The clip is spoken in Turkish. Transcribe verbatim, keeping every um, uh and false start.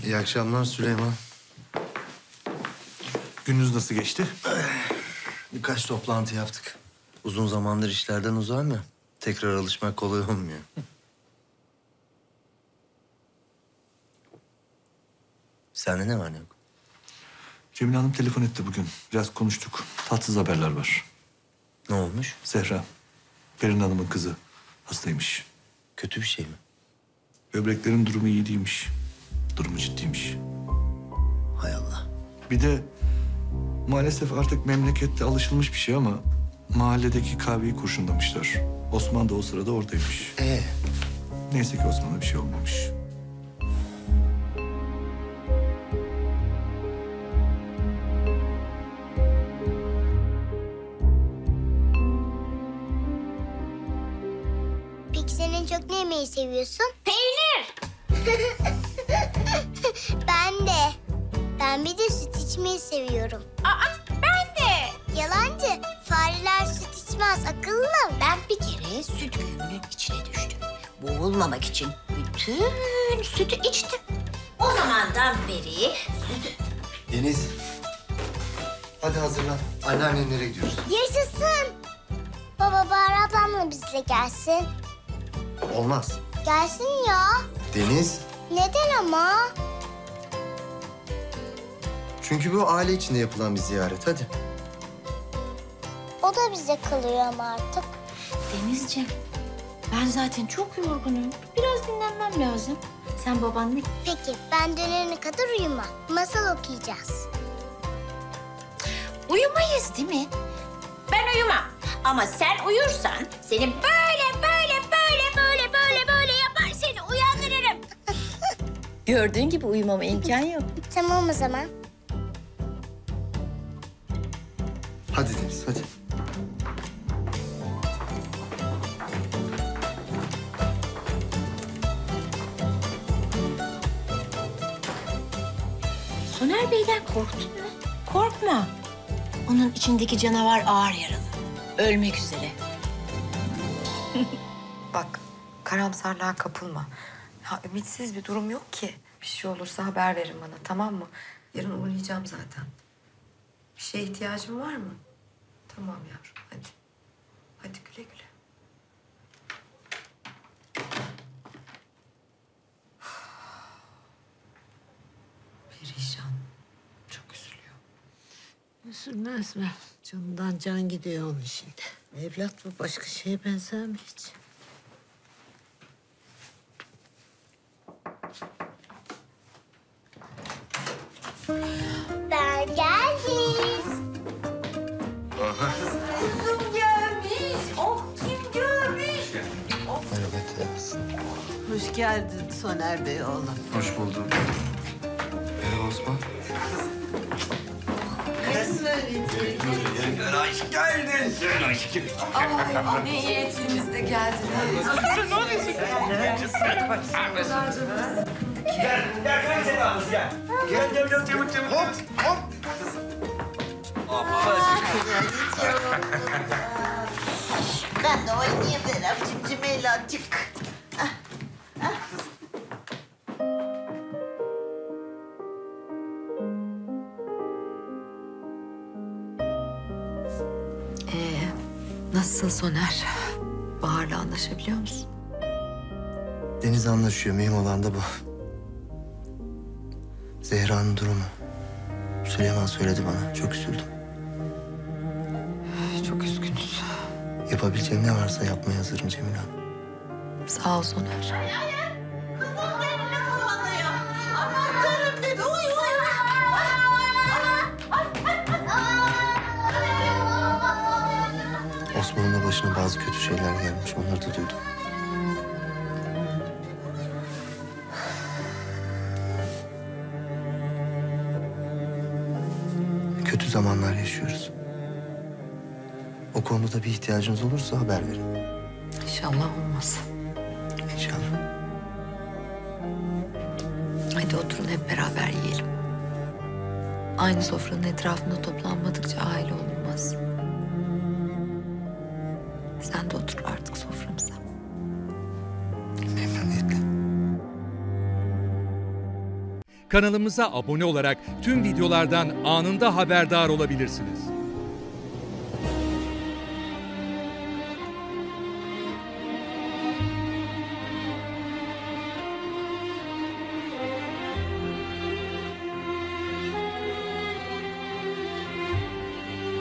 İyi akşamlar Süleyman. Gününüz nasıl geçti? Birkaç toplantı yaptık. Uzun zamandır işlerden uzağım ya. Tekrar alışmak kolay olmuyor. Sende ne var ne yok? Cemile Hanım telefon etti bugün. Biraz konuştuk. Tatsız haberler var. Ne olmuş? Zehra, Perin Hanım'ın kızı hastaymış. Kötü bir şey mi? Böbreklerin durumu iyi değilmiş. Durumu ciddiymiş. Hay Allah. Bir de maalesef artık memlekette alışılmış bir şey ama mahalledeki kahveyi kurşunlamışlar. Osman da o sırada oradaymış. Ee, Neyse ki Osman'a bir şey olmamış. Peki sen en çok ne yemeyi seviyorsun? Peynir. Ben de. Ben bir de süt içmeyi seviyorum. Aa, ben de. Yalancı. Fareler süt içmez. Akıllı. Ben bir kere süt kuyumunun içine düştüm. Boğulmamak için bütün sütü içtim. O zamandan beri sütü... Deniz. Hadi hazırlan. Anneannenlere gidiyoruz. Yaşasın. Baba Bahar ablamla bizle gelsin. Olmaz. Gelsin ya. Deniz. Neden ama? Çünkü bu aile içinde yapılan bir ziyaret. Hadi. O da bize kalıyor ama artık. Denizciğim, ben zaten çok yorgunum. Biraz dinlenmem lazım. Sen babanla... Peki ben dönene kadar uyuma. Masal okuyacağız. Uyumayız değil mi? Ben uyumam. Ama sen uyursan seni böyle böyle böyle böyle böyle böyle yapar seni uyandırırım. Gördüğün gibi uyumama imkan yok. Tamam o zaman. Hadi Deniz, hadi. Soner Bey'den korktun mu? Korkma. Onun içindeki canavar ağır yaralı. Ölmek üzere. Bak, karamsarlığa kapılma. Ya ümitsiz bir durum yok ki. Bir şey olursa haber verin bana, tamam mı? Yarın uğrayacağım zaten. Bir şeye ihtiyacın var mı? Tamam yavrum, hadi. Hadi güle güle. Perişan. Çok üzülüyor. Üzülmez mi? Canından can gidiyor onun şimdi. Evlat bu başka şeye benzer mi hiç? Ben geldim. Kuzum gelmiş. Oh, kim görmüş? Merhaba Deniz. Hoş geldin Soner Bey oğlum. Hoş bulduk. Merhaba Osman. Ay, ne iyi ettiniz de geldiniz. Ben de oynayayım dedim cimcimeyle azıcık. Ee, nasılsın Soner? Bahar'la anlaşabiliyor musun? Deniz anlaşıyor. Mühim olan da bu. Zehra'nın durumu. Süleyman söyledi bana. Çok üzüldüm. Çok üzgünüz. Yapabileceğim ne varsa yapmaya hazırım Cemile Hanım. Sağ ol Soner. Osman'ın da başına bazı kötü şeyler gelmiş. Onları da duydum. Kötü zamanlar yaşıyoruz. O konuda da bir ihtiyacınız olursa haber verin. İnşallah olmaz. İnşallah. Hadi oturun hep beraber yiyelim. Aynı sofranın etrafında toplanmadıkça aile olunmaz. Sen de otur artık soframıza. Memnuniyetle. Kanalımıza abone olarak tüm videolardan anında haberdar olabilirsiniz.